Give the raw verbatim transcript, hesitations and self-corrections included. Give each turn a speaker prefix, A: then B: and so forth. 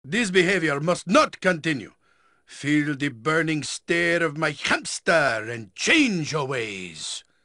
A: This behavior must not continue. Feel the burning stare of my hamster and change your ways.